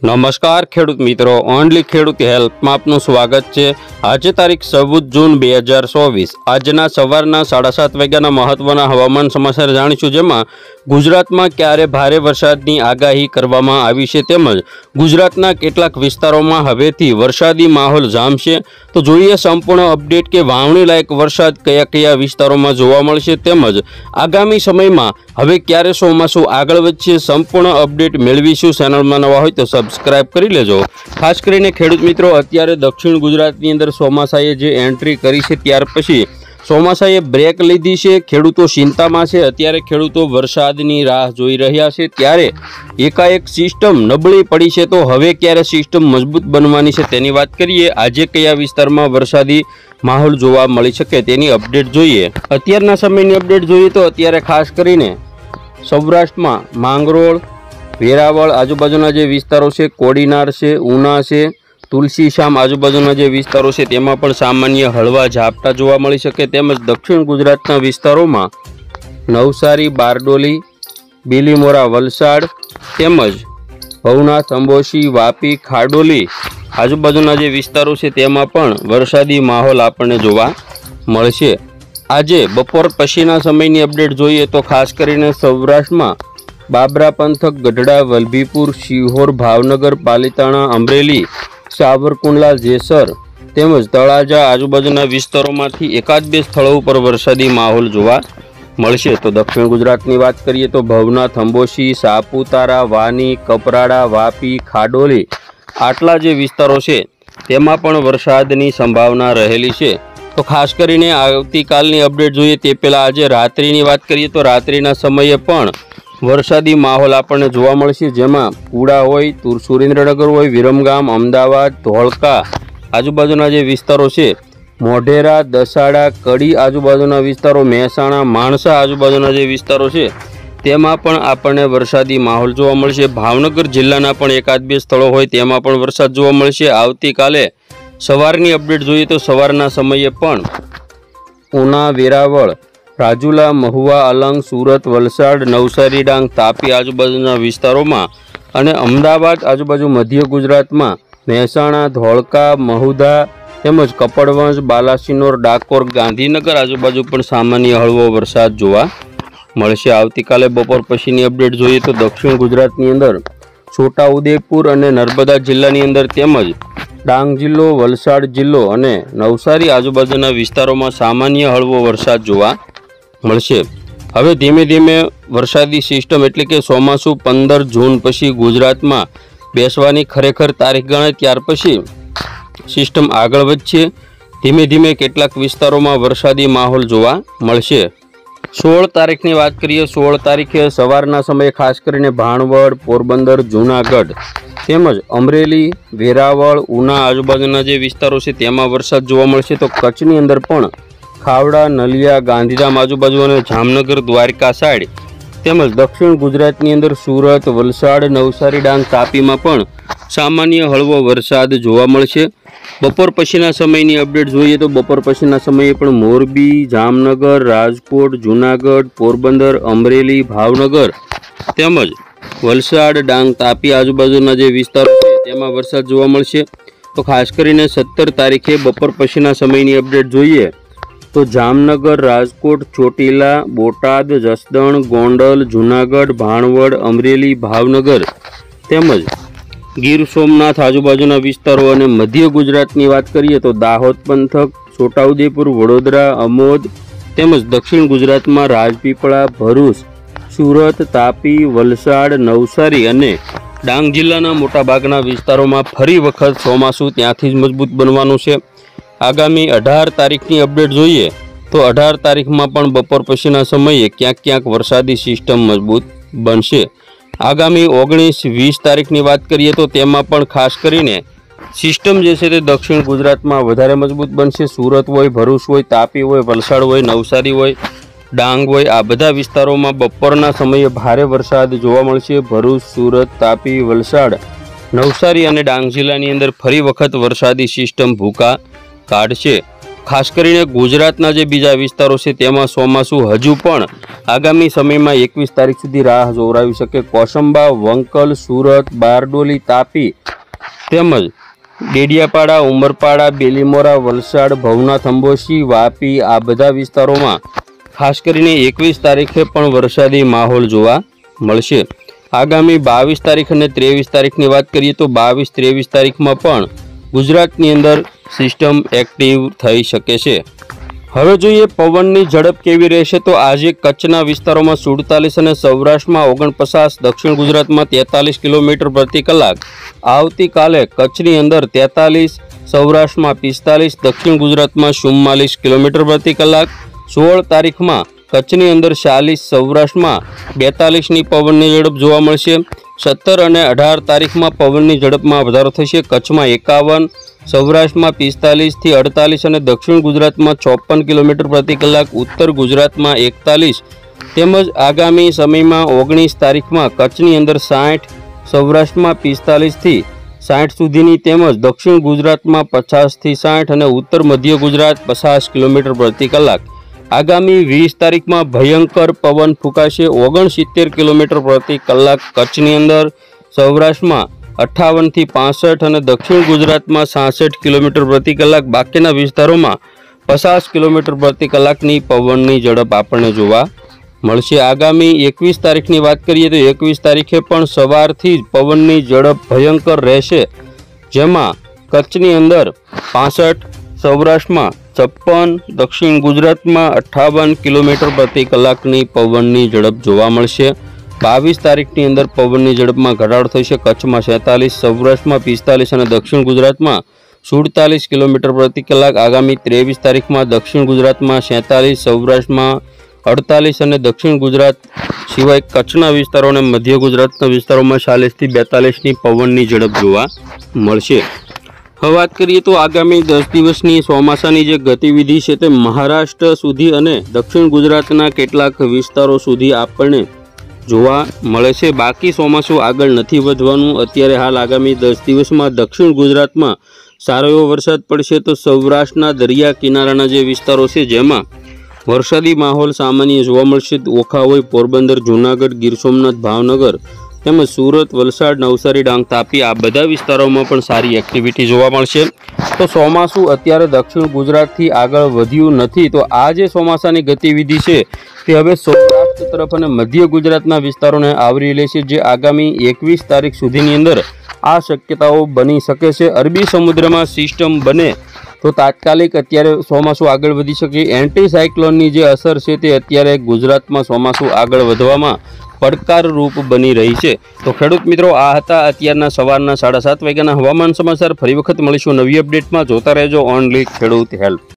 नमस्कार खेडूत मित्रों, only खेडूत help में आपनु स्वागत है। आज तारीख 14 जून 2024 आजना सवारना 7:30 वाग्याना महत्वना हवामान समाचार जाणीशुं, जेमां गुजरातमां क्यारे भारे वरसादनी आगाही करवामां आवी छे तेमज गुजरातना केटलाक विस्तारोमां हवेथी वरसादी माहोल जामशे। तो जोईए संपूर्ण अपडेट के वावणी लायक वरसाद कया कया विस्तारोमां जोवा मळशे तेमज आगामी समयमां हवे क्यारे ચોમાસું આગળ વધશે संपूर्ण अपडेट मेळवीशुं। चेनलमां नवा होय तो सब्सक्राइब करी लेजो। खास करीने खेडूत मित्रों, अत्यारे दक्षिण गुजरातनी अंदर ચોમાસાએ જે एंट्री करी छे त्यार पछी ચોમાસાએ ब्रेक लीधी छे। खेडूतो चिंतामां छे। अत्यारे खेडूतो वरसादनी राह जोई रह्या छे, त्यारे एकाएक सिस्टम नबળી पड़ी छे। तो हवे क्यारे सिस्टम मजबूत बनवानी छे तेनी वात करीए। आजे कया विस्तारमां वरसादी माहोल जोवा मळी शके तेनी अपडेट जोईए। अत्याરના समयनी अपडेट जोईए तो अत्यारे खास करीने सौराष्ट्रमा માંગરોળ, વેરાવળ આજુબાજુના જે વિસ્તારો છે, કોડીનાર છે, ઉના છે, તુલસીશામ આજુબાજુના જે વિસ્તારો છે તેમાં પણ સામાન્ય હળવા ઝાપટા જોવા મળી શકે। તેમજ દક્ષિણ ગુજરાતના વિસ્તારોમાં નવસારી, બારડોલી, બીલીમોરા, વલસાડ તેમજ ભવનાથ, અંબોશી, વાપી, ખાડોલી આજુબાજુના જે વિસ્તારો છે તેમાં પણ વરસાદી માહોલ આપણને જોવા મળશે। આજે બપોર પછીના સમયની અપડેટ જોઈએ તો ખાસ કરીને સૌરાષ્ટ્રમાં બાબરા પંથક, ગઢડા, વલભીપુર, શિહોર, ભાવનગર, પાલીતાણા, અમરેલી, સાવરકુંડલા, જેસર તેમજ તળાજા આજુબાજુના વિસ્તારોમાંથી એકાદ બે સ્થળો ઉપર વરસાદી માહોલ જોવા મળશે। તો દક્ષિણ ગુજરાતની વાત કરીએ તો ભવનાથ, અંબોશી, સાપુતારા, વાની, કપરાડા, વાપી, ખાડોલી આટલા જે વિસ્તારો છે તેમાં પણ વરસાદની સંભાવના રહેલી છે। तो खास करीने आवतीकालनी अपडेट जोईए ते पहेला आजे रात्रिनी बात करीए तो रात्रिना समये पण वरसादी माहोल आपणे जोवा मळशे, जेमां पुड़ा होय, सुरेन्द्रनगर होय, विरमगाम, अमदावाद, धोळका आजुबाजुना जे विस्तारो छे, मोढेरा, दसाड़ा, कड़ी आजुबाजुना विस्तारो, महेसाणा, माणसा आजुबाजुना जे विस्तारो छे तेमां पण आपणे वरसादी माहोल जोवा मळशे। भावनगर जिल्लाना पण एकाद बे स्थळो होय तेमां पण वरसाद जोवा मळशे। आवतीकाले सवारनी अपडेट जोईए तो सवारना समये पण उना, वेरावळ, રાજુલા, મહુવા, અલંગ, સુરત, વલસાડ, નવસારી, ડાંગ, તાપી આજુબાજુના વિસ્તારોમાં અને અમદાવાદ આજુબાજુ મધ્ય ગુજરાતમાં મહેસાણા, ધોળકા, મહુધા તેમજ કપડવંજ, બાલાસિનોર, ડાકોર, ગાંધીનગર આજુબાજુ પણ સામાન્ય હળવો વરસાદ જોવા મળશે। આવતીકાલે બપોર પછીની અપડેટ જોઈએ તો દક્ષિણ ગુજરાતની અંદર છોટાઉદેપુર અને નર્મદા જિલ્લાની અંદર તેમજ ડાંગ जिल्लो, वलसाड जिल्लो અને નવસારી આજુબાજુના વિસ્તારોમાં સામાન્ય હળવો વરસાદ જોવા મળશે। હવે ધીમે ધીમે વરસાદી સિસ્ટમ એટલે કે ચોમાસું 15 જૂન પછી ગુજરાતમાં બેસવાની ખરેખર તારીખ ગણાય ત્યાર પછી સિસ્ટમ આગળ વધશે। ધીમે ધીમે કેટલાક વિસ્તારોમાં વરસાદી માહોલ જોવા મળશે। 16 તારીખની વાત કરીએ। 16 તારીખે સવારના સમયે ખાસ કરીને ભાણવડ, પોરબંદર, જૂનાગઢ તેમજ અમરેલી, વેરાવળ, ઉના આજુબાજુના જે વિસ્તારો છે તેમાં વરસાદ જોવા મળશે। તો કચ્છની અંદર પણ ખાવડા, નલિયા, ગાંધીધામ આજુબાજુ અને જામનગર, દ્વારકા સાઈડ તેમજ દક્ષિણ ગુજરાતની અંદર સુરત, વલસાડ, નવસારી, ડાંગ, તાપીમાં પણ સામાન્ય હળવો વરસાદ જોવા મળશે। બપોર પછીના સમયની અપડેટ જોઈએ તો બપોર પછીના સમયે પણ મોરબી, જામનગર, રાજકોટ, જૂનાગઢ, પોરબંદર, અમરેલી, ભાવનગર તેમજ વલસાડ, ડાંગ, તાપી આજુબાજુના જે વિસ્તારો છે તેમાં વરસાદ જોવા મળશે। તો ખાસ કરીને 17 તારીખે બપોર પછીના સમયની અપડેટ જોઈએ તો જામનગર, રાજકોટ, ચોટીલા, બોટાદ, જસદણ, ગોંડલ, જૂનાગઢ, ભાણવડ, અમરેલી, ભાવનગર તેમજ ગીર સોમનાથ આજુબાજુના વિસ્તારો અને મધ્ય ગુજરાતની વાત કરીએ તો દાહોદ પંથક, છોટાઉદેપુર, વડોદરા, અમોદ તેમજ દક્ષિણ ગુજરાતમાં રાજપીપળા, ભરૂચ, સુરત, તાપી, વલસાડ, નવસારી અને ડાંગ જિલ્લાના મોટાભાગના વિસ્તારોમાં ફરી વખત ચોમાસું ત્યાંથી જ મજબૂત બનવાનું છે। આગામી 18 તારીખની અપડેટ જોઈએ તો 18 તારીખમાં પણ બપોર પછીના સમયે ક્યાંક ક્યાંક વરસાદી સિસ્ટમ મજબૂત બનશે। આગામી 19-20 તારીખની વાત કરીએ તો તેમાં પણ ખાસ કરીને સિસ્ટમ જે છે તે દક્ષિણ ગુજરાતમાં વધારે મજબૂત બનશે। સુરત હોય, ભરૂચ હોય, તાપી હોય, વલસાડ હોય, નવસારી હોય, ડાંગ હોય આ બધા વિસ્તારોમાં બપોરના સમયે ભારે વરસાદ જોવા મળશે। ભરૂચ, સુરત, તાપી, વલસાડ, નવસારી અને ડાંગ જિલ્લાની અંદર ફરી વખત વરસાદી સિસ્ટમ ભૂકા કાઢશે। ખાસ કરીને ગુજરાતના જે બીજા વિસ્તારો છે તેમાં ચોમાસું હજુ પણ આગામી સમયમાં 21 તારીખ સુધી રાહ જોવરાવી શકે। કોસંબા, વંકલ, સુરત, બારડોલી, તાપી તેમજ ડેડિયાપાડા, ઉમરપાડા, બેલીમોરા, વલસાડ, ભવનાથ, અંબોશી, વાપી આ બધા વિસ્તારોમાં ખાસ કરીને 21 તારીખે પણ વરસાદી માહોલ જોવા મળશે। આગામી 22 તારીખ અને 23 તારીખની વાત કરીએ તો 22-23 તારીખમાં પણ ગુજરાતની અંદર સિસ્ટમ એક્ટિવ થઈ શકે છે। હવે જોઈએ પવનની ઝડપ કેવી રહેશે તો આજે કચ્છના વિસ્તારોમાં 47 અને સૌરાષ્ટ્રમાં 49, દક્ષિણ ગુજરાતમાં 43 કિલોમીટર પ્રતિ કલાક। આવતીકાલે કચ્છની અંદર 43, સૌરાષ્ટ્રમાં 45, દક્ષિણ ગુજરાતમાં 44 કિલોમીટર પ્રતિ કલાક। 16 તારીખમાં કચ્છની અંદર 40, સૌરાષ્ટ્રમાં 42ની પવનની ઝડપ જોવા મળશે। 17 અને 18 તારીખમાં પવનની ઝડપમાં વધારો થશે। કચ્છમાં 51, સૌરાષ્ટ્રમાં 45 થી 48 અને દક્ષિણ ગુજરાતમાં 54 કિલોમીટર પ્રતિ કલાક। ઉત્તર ગુજરાતમાં 41 તેમજ આગામી સમયમાં 19 તારીખમાં કચ્છની અંદર 60, સૌરાષ્ટ્રમાં 45 થી 60 સુધીની તેમજ દક્ષિણ ગુજરાતમાં 50 થી 60 અને ઉત્તર મધ્ય ગુજરાત 50 કિલોમીટર પ્રતિ કલાક। આગામી 20 તારીખમાં ભયંકર પવન ફૂંકાશે 69 કિલોમીટર પ્રતિ કલાક કચ્છની અંદર, સૌરાષ્ટ્રમાં 58 થી 65 અને દક્ષિણ ગુજરાતમાં 66 કિલોમીટર પ્રતિ કલાક। બાકીના વિસ્તારોમાં 50 કિલોમીટર પ્રતિ કલાકની પવનની ઝડપ આપણને જોવા મળશે। આગામી 21 તારીખની વાત કરીએ તો 21 તારીખે પણ સવારથી જ પવનની ઝડપ ભયંકર રહેશે, જેમાં કચ્છની અંદર 65, સૌરાષ્ટ્રમાં 56, દક્ષિણ ગુજરાતમાં 58 કિલોમીટર પ્રતિ કલાકની પવનની ઝડપ જોવા મળશે। 22 તારીખની અંદર પવનની ઝડપમાં ઘટાડો થશે। કચ્છમાં 47, સૌરાષ્ટ્રમાં 45 અને દક્ષિણ ગુજરાતમાં 47 કિલોમીટર પ્રતિ કલાક। આગામી 23 તારીખમાં દક્ષિણ ગુજરાતમાં 47, સૌરાષ્ટ્રમાં 48 અને દક્ષિણ ગુજરાત સિવાય કચ્છના વિસ્તારો અને મધ્ય ગુજરાતના વિસ્તારોમાં 40 થી 42ની પવનની ઝડપ જોવા મળશે। હવે વાત કરીએ તો આગામી 10 દિવસની ચોમાસાની જે ગતિવિધિ છે તે મહારાષ્ટ્ર સુધી અને દક્ષિણ ગુજરાતના કેટલાક વિસ્તારો સુધી આપણને જોવા મળે છે। બાકી ચોમાસું આગળ નથી વધવાનું। અત્યારે હાલ આગામી 10 દિવસમાં દક્ષિણ ગુજરાતમાં સારો એવો વરસાદ પડશે તો સૌરાષ્ટ્રના દરિયા કિનારાના જે વિસ્તારો છે જેમાં વરસાદી માહોલ સામાન્ય જોવા મળશે। ઓખા હોય, પોરબંદર, જૂનાગઢ, ગીર સોમનાથ, ભાવનગર તેમજ સુરત, વલસાડ, નવસારી, ડાંગ, તાપી આ બધા વિસ્તારોમાં પણ સારી એક્ટિવિટી જોવા મળશે। તો ચોમાસું અત્યારે દક્ષિણ ગુજરાતથી આગળ વધ્યું નથી, તો આ જે ચોમાસાની ગતિવિધિ છે તે હવે સૌરાષ્ટ્ર તરફ અને મધ્ય ગુજરાતના વિસ્તારોને આવરી લેશે, જે આગામી 21 તારીખ સુધીની અંદર આ શક્યતાઓ બની શકે છે। અરબી સમુદ્રમાં સિસ્ટમ બને તો તાત્કાલિક અત્યારે ચોમાસું આગળ વધી શકે। એન્ટી સાયક્લોનની જે અસર છે તે અત્યારે ગુજરાતમાં ચોમાસું આગળ વધવામાં પડકારરૂપ બની રહી છે। તો ખેડૂત મિત્રો, આ હતા અત્યારના સવારના 7:30 વાગ્યાના હવામાન સમાચાર। ફરી વખત મળીશું નવી અપડેટમાં। જોતા રહેજો ઓનલી ખેડૂત હેલ્પ।